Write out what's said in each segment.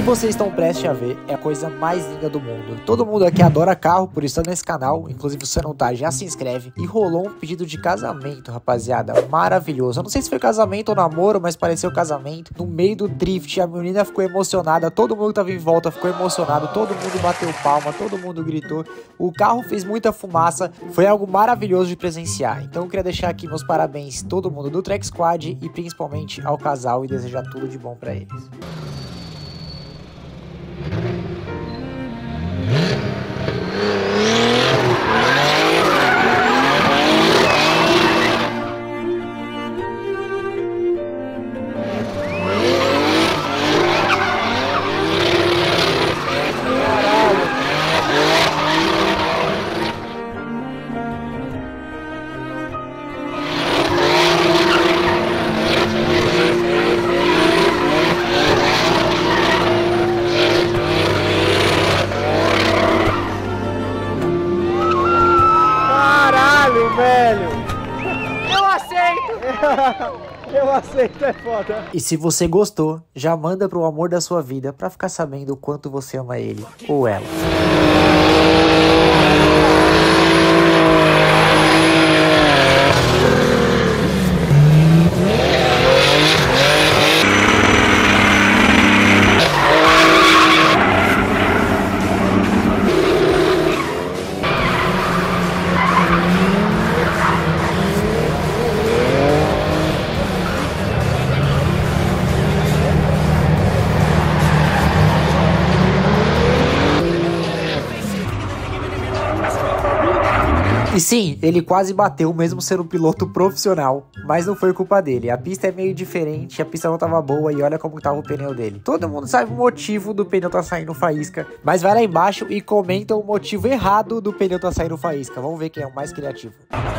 vocês estão prestes a ver é a coisa mais linda do mundo. Todo mundo aqui adora carro, por isso tá nesse canal. Inclusive, se você não tá, já se inscreve. E rolou um pedido de casamento, rapaziada. Maravilhoso. Eu não sei se foi casamento ou namoro, mas pareceu casamento. No meio do drift, a menina ficou emocionada. Todo mundo que tava em volta ficou emocionado. Todo mundo bateu palma, todo mundo gritou. O carro fez muita fumaça. Foi algo maravilhoso de presenciar. Então eu queria deixar aqui meus parabéns a todo mundo do Track Squad e principalmente ao casal e desejar tudo de bom pra eles. Velho, eu aceito. Eu aceito, é foda. E se você gostou, já manda pro amor da sua vida pra ficar sabendo o quanto você ama ele ou ela. E sim, ele quase bateu mesmo sendo um piloto profissional, mas não foi culpa dele. A pista é meio diferente, a pista não tava boa e olha como tava o pneu dele. Todo mundo sabe o motivo do pneu tá saindo faísca, mas vai lá embaixo e comenta o motivo errado do pneu tá saindo faísca. Vamos ver quem é o mais criativo.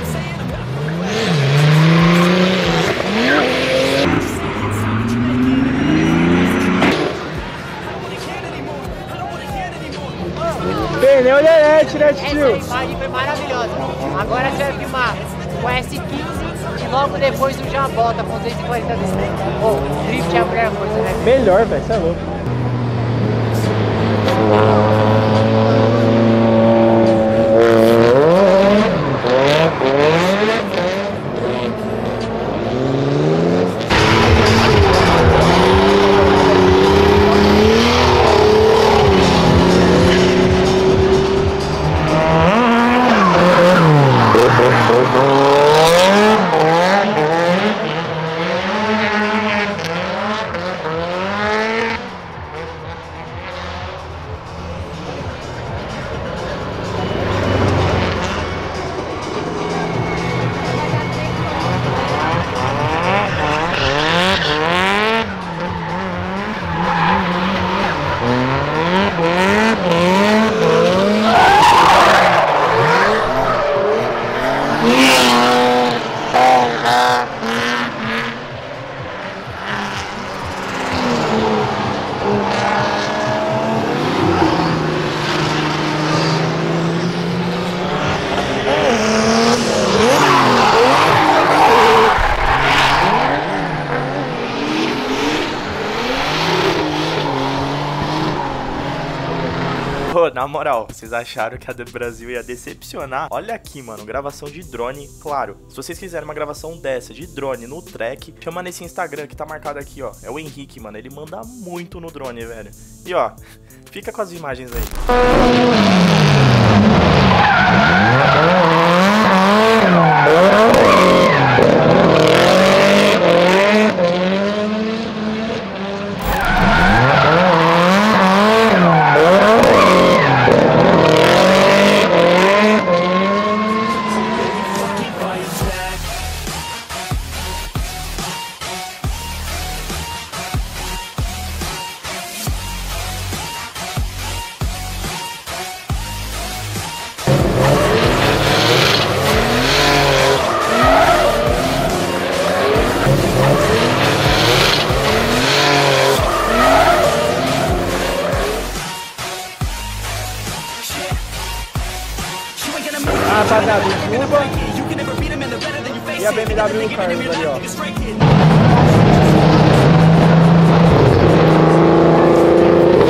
Pneu Lelete, né, tio? Essa imagem foi maravilhosa. Agora você vai filmar o S15 e logo depois o já volta com 240 desse. Oh, drift é a melhor coisa, né? Melhor, velho, você é louco. Pô, na moral, vocês acharam que a do Brasil ia decepcionar? Olha aqui, mano, gravação de drone, claro. Se vocês quiserem uma gravação dessa, de drone no track, chama nesse Instagram que tá marcado aqui, ó. É o Henrique, mano, ele manda muito no drone, velho. E ó, fica com as imagens aí. rapaziada, o Juba e a BMW Carlos ali, ó.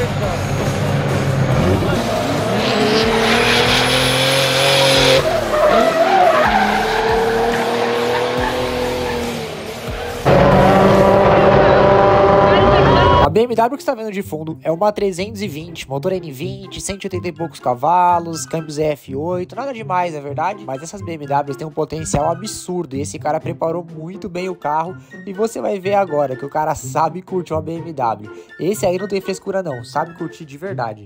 A BMW que você está vendo de fundo é uma 320, motor N20, 180 e poucos cavalos, câmbios EF8, nada demais, é verdade? Mas essas BMWs têm um potencial absurdo e esse cara preparou muito bem o carro e você vai ver agora que o cara sabe curtir uma BMW. Esse aí não tem frescura não, sabe curtir de verdade.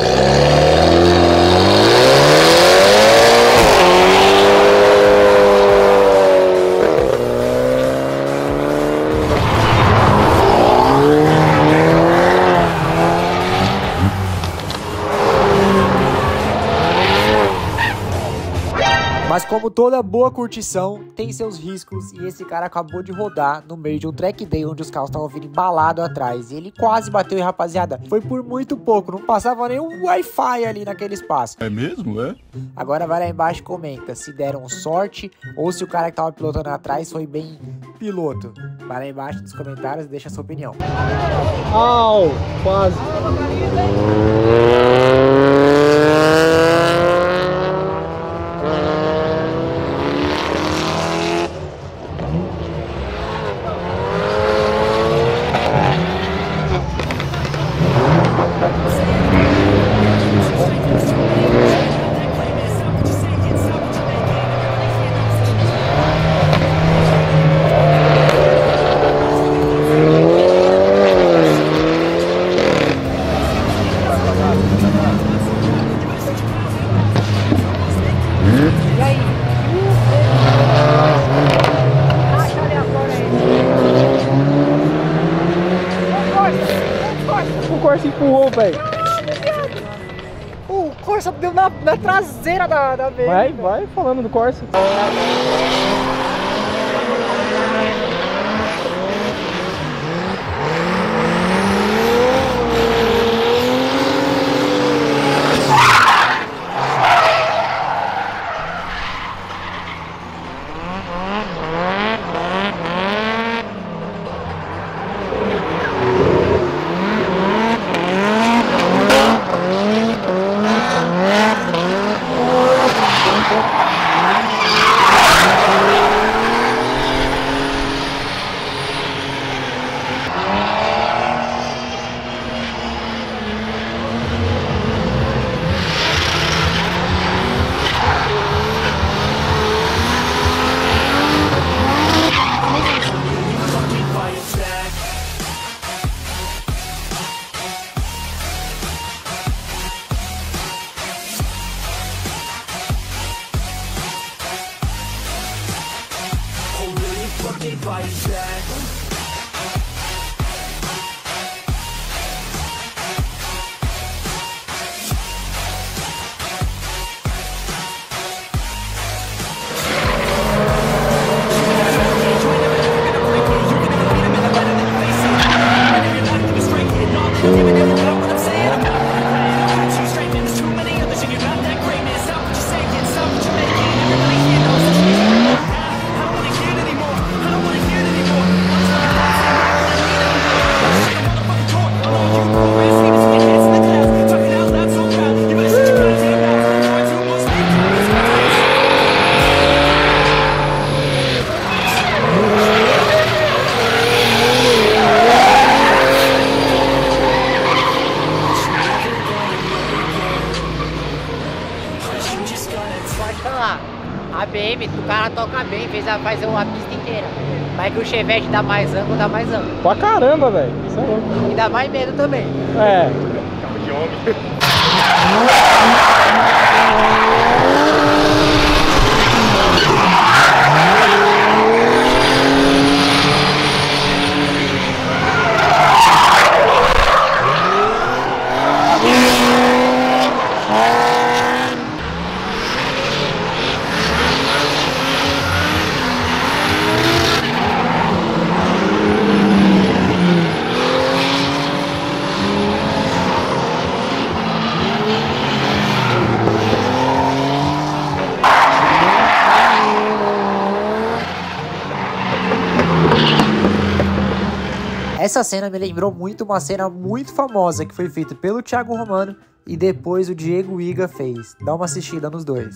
Mas como toda boa curtição, tem seus riscos e esse cara acabou de rodar no meio de um track day onde os carros estavam vindo embalado atrás. E ele quase bateu e, rapaziada, foi por muito pouco, não passava nem um Wi-Fi ali naquele espaço. É mesmo, é? Agora vai lá embaixo e comenta se deram sorte ou se o cara que tava pilotando atrás foi bem piloto. Vai lá embaixo nos comentários e deixa a sua opinião. Au, quase. O Corsa empurrou, velho. O Corsa deu na traseira da BM. Vai falando do Corsa. A BM, o cara toca bem, faz a pista inteira. Mas que o Chevette dá mais ângulo, dá mais ângulo. Pra caramba, velho. Isso é louco. E dá mais medo também. É. Carro de homem. Essa cena me lembrou muito uma cena muito famosa que foi feita pelo Thiago Romano e depois o Diego Iga fez. Dá uma assistida nos dois.